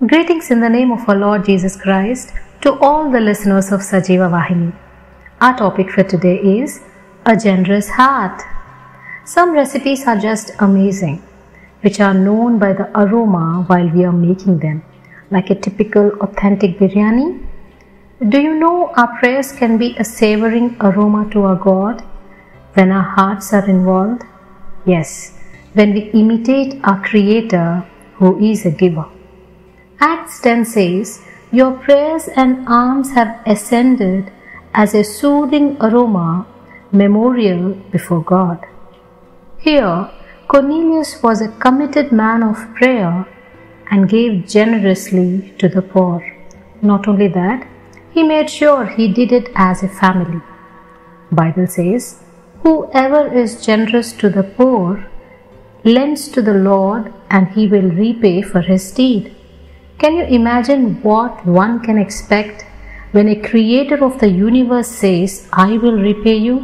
Greetings in the name of our Lord Jesus Christ to all the listeners of Sajiva Vahini. Our topic for today is a generous heart. Some recipes are just amazing, which are known by the aroma while we are making them, like a typical authentic biryani. Do you know our prayers can be a savoring aroma to our God when our hearts are involved? Yes, when we imitate our Creator who is a giver. Acts 10 says, "Your prayers and alms have ascended as a soothing aroma, memorial before God." Here, Cornelius was a committed man of prayer and gave generously to the poor. Not only that, he made sure he did it as a family. Bible says, "Whoever is generous to the poor lends to the Lord, and he will repay for his deed." Can you imagine what one can expect when a creator of the universe says, "I will repay you"?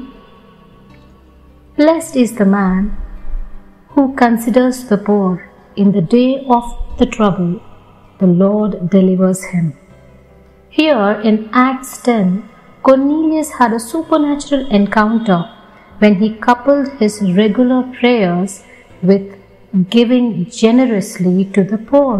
Blessed is the man who considers the poor. In the day of the trouble, the Lord delivers him. Here in Acts 10, Cornelius had a supernatural encounter when he coupled his regular prayers with giving generously to the poor.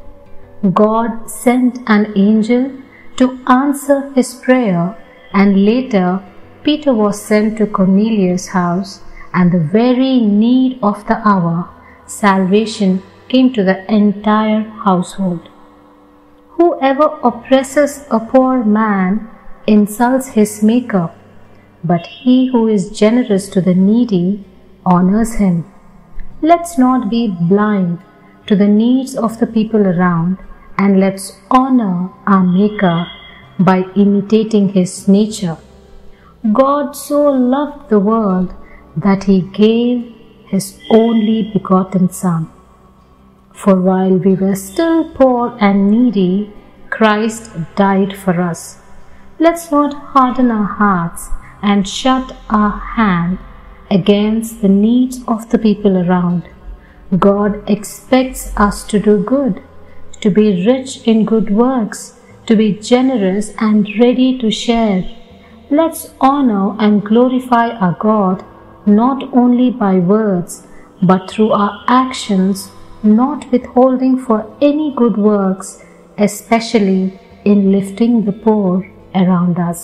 God sent an angel to answer his prayer, and later Peter was sent to Cornelius' house, and the very need of the hour, salvation came to the entire household. Whoever oppresses a poor man insults his maker, but he who is generous to the needy honors him. Let's not be blind to the needs of the people around, and let's honor our Maker by imitating His nature. God so loved the world that He gave His only begotten Son. For while we were still poor and needy, Christ died for us. Let's not harden our hearts and shut our hand against the needs of the people around. God expects us to do good, to be rich in good works, to be generous and ready to share. Let's honor and glorify our God not only by words but through our actions, not withholding for any good works, especially in lifting the poor around us.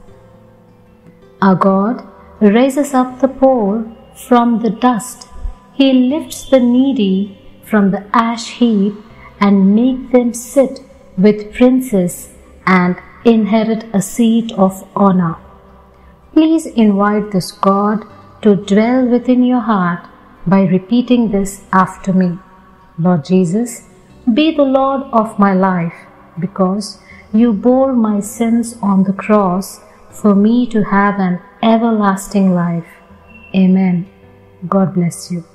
Our God raises up the poor from the dust. He lifts the needy from the ash heap and make them sit with princes and inherit a seat of honor. Please invite this God to dwell within your heart by repeating this after me. Lord Jesus, be the Lord of my life, because you bore my sins on the cross for me to have an everlasting life. Amen. God bless you.